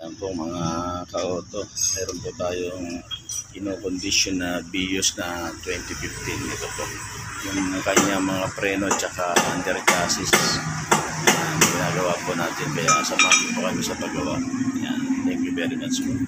Ayan po mga ka-auto, meron po tayong ino-condition na Vios na 2015. Ito po yung kanya mga preno at saka under chassis. Ayan, ginagawa po natin, kaya samahan po kami sa paggawa. Ayan, thank you very much po.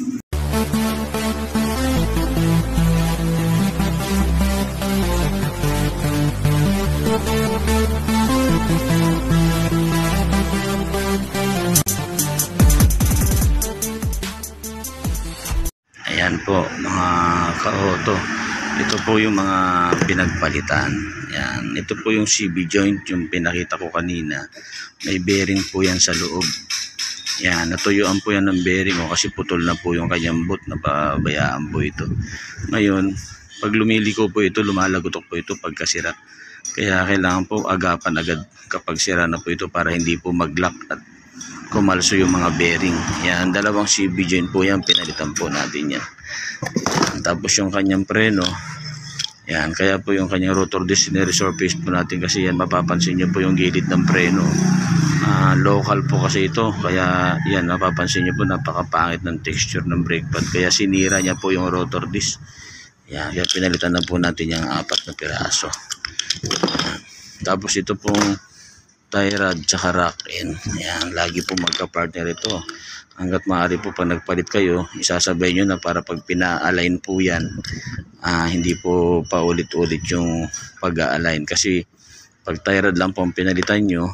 Ayan po mga ka-auto, ito po yung mga pinagpalitan. Ayan, ito po yung CB joint, yung pinakita ko kanina. May bearing po yan sa loob. Ayan, natuyuan po yan ng bearing kasi putol na po yung kanyang boot, napabayaan po ito. Ngayon, pag lumiliko po ito, lumalagotok po ito pagkasira. Kaya kailangan po agapan agad kapag sira na po ito para hindi po mag-lock at kumalso yung mga bearing. Yan, dalawang CB joint po yan, pinalitan po natin yan. Tapos yung kanyang preno, yan, kaya po yung kanyang rotor disc ni-resurface po natin kasi yan, mapapansin nyo po yung gilid ng preno. Local po kasi ito, kaya yan, mapapansin nyo po napakapangit ng texture ng brake pad, kaya sinira niya po yung rotor disc. Yan, kaya pinalitan na po natin yung 4 na piraso. Yan. Tapos ito pong tie rod tsaka rack end. Ayan, lagi po magka-partner ito. Hanggat maaari po pag nagpalit kayo, isasabay nyo na para pag pina-align po yan, hindi po paulit-ulit yung pag-a-align. Kasi pag tie rod lang po ang pinalitan nyo,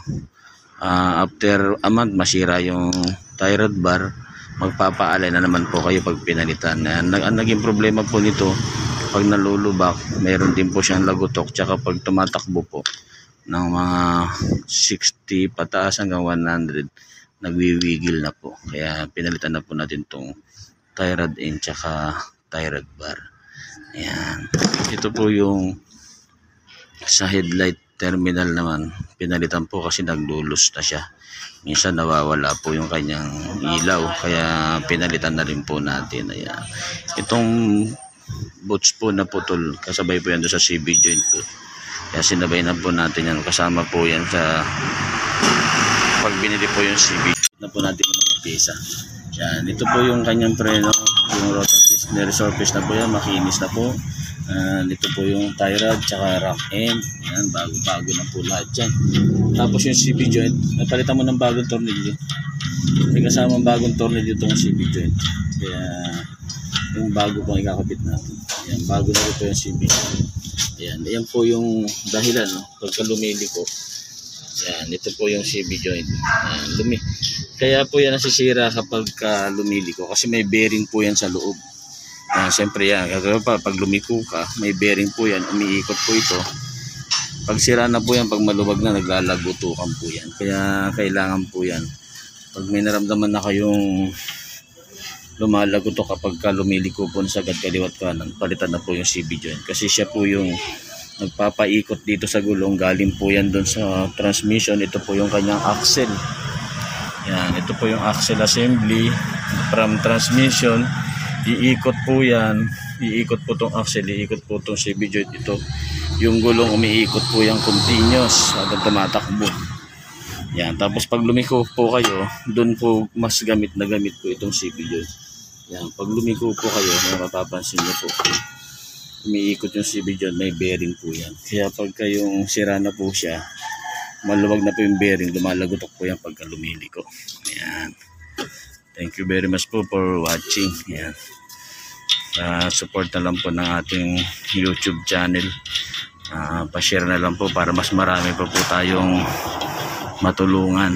after a month masira yung tie rod bar, magpapa-align na naman po kayo pag pinalitan. Ang naging problema po nito, pag nalulubak, mayroon din po siyang lagutok, tsaka pag tumatakbo po ng mga 60 pataas hanggang 100, nagwiwigil na po. Kaya pinalitan na po natin tong tie rod end tsaka tie rod bar. Ayan, ito po yung sa headlight terminal naman, pinalitan po kasi naglulos na siya. Minsan nawawala po yung kanyang ilaw, kaya pinalitan na rin po natin. Ayan, itong boots po na putol, kasabay po yan doon sa CB joint po. Kaya sinabay na po natin yan, kasama po yan sa pag binili po yung CB na po natin yung mga pyesa. Yan, ito po yung kanyang preno, yung rotor disc, ni-resurface na po yan, makinis na po. Ito po yung tie rod tsaka rack end. Yan, bago na po lahat yan. Tapos yung CB joint, napalitan mo ng bagong tornilyo. May kasamang bagong tornilyo itong CB joint. Kaya yung bago pong ikakabit natin. Yan, bago na po yung CB joint. Ayan po yung dahilan, no? Pagka lumiliko. Yan, ito po yung CB joint. Ayan, kaya po yan nasisira kapag lumiliko kasi may bearing po yan sa loob. Siyempre yan, pag lumiko ka, may bearing po yan, umiikot po ito. Pag sira na po yan, pag maluwag na, naglalagutukan po yan. Kaya kailangan po yan. Pag may naramdaman na kayong lumalagoto kapag lumiliko po sa agad kaliwat kanan, palitan na po yung CB joint kasi siya po yung nagpapaikot dito sa gulong. Galing po yan doon sa transmission. Ito po yung kanyang axle. Yan, ito po yung axle assembly from transmission. Iikot po yan, iikot po tong axle, iikot po tong CB joint. Ito yung gulong, umiikot po yung continuous habang tumatakbo. Yan, tapos pag lumiko po kayo, doon po mas gamit na gamit po itong CB joint. Yan, pag lumiko po kayo, mapapansin nyo po, umiikot yung CB joint, may bearing po yan. Kaya pag kayong sira na po siya, maluwag na po yung bearing, lumalagotok po yan pagka lumiliko. Yan. Thank you very much po for watching. Yan. Support na lang po ng ating YouTube channel. Pa-share na lang po para mas marami pa po tayong matulungan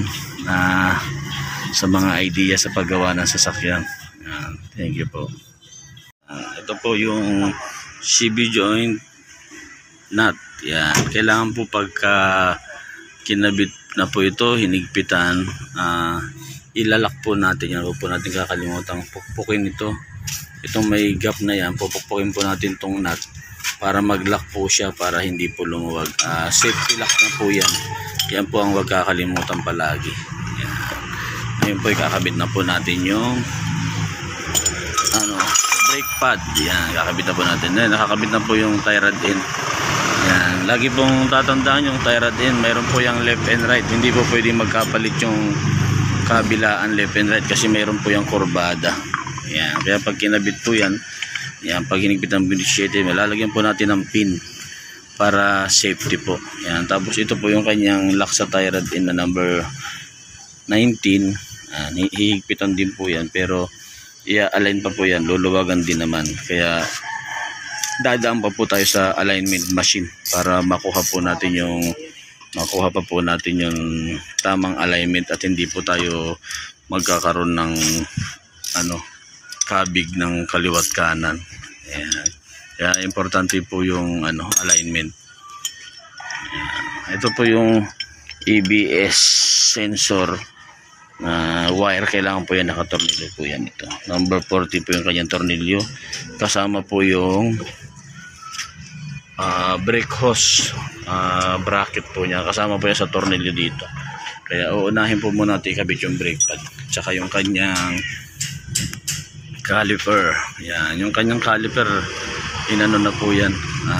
sa mga idea sa paggawa ng sasakyan. Thank you po. Ito po yung CB joint nut. Yan. Kailangan po pagka kinabit na po ito, hinigpitan, ilalak po natin yan. Huwag po natin kakalimutan pukpukin ito. Itong may gap na yan, pupukpukin po natin itong nut para mag-lock po siya, para hindi po lumuwag. Safety lock na po yan. Yan po ang huwag kakalimutan palagi. Yan. Ngayon po ikakabit na po natin yung brake pad. Yan, kakabit na po natin. Nakakabit na po yung tie rod end. Yan, lagi pong tatandaan yung tie rod end, mayroon po yung left and right. Hindi po pwedeng magkapalit yung kabilaan left and right kasi mayroon po yung kurbada. Yan. Kaya pag kinabit po yan, pag hinigpit ng beneficiary, malalagyan po natin ng pin para safety po. Yan. Tapos ito po yung kanyang lock sa tie rod in na number 19. Hihigpitan din po yan, pero i-align pa po yan, luluwagan din naman. Kaya dadaan pa po tayo sa alignment machine para makuha pa po natin yung tamang alignment at hindi po tayo magkakaroon ng kabig ng kaliwat kanan. Ayan. Kaya importante po yung alignment. Ayan. Ito po yung ABS sensor na wire, kailangan po yan nakatornilyo po yan. Ito number 40 po yung kanyang tornilyo, kasama po yung brake hose bracket po niya, kasama po yan sa tornilyo dito. Kaya uunahin po muna natin ikabit yung brake pad tsaka yung kanyang caliper. Yan, yung kanyang caliper inano na po yan,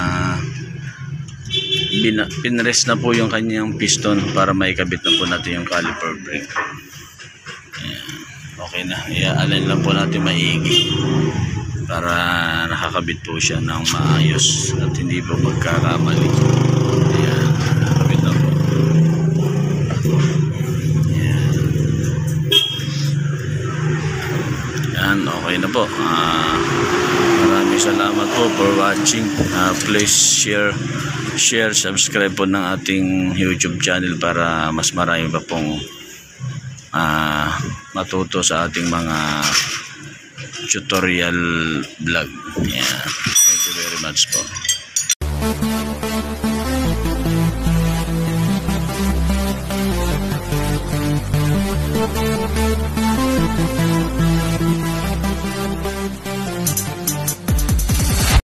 pinrest na po yung kanyang piston para maikabit na po natin yung caliper brake. Ayan. Okay na, i-align lang po natin maigi para nakakabit po siya ng maayos at hindi po magkakamali. Ayan, nakakabit na po. Ayan. Ayan, okay na po. Maraming salamat po for watching. Please share, subscribe po ng ating YouTube channel para mas marami pa pong matuto sa ating mga tutorial vlog. Yeah. Thank you very much po.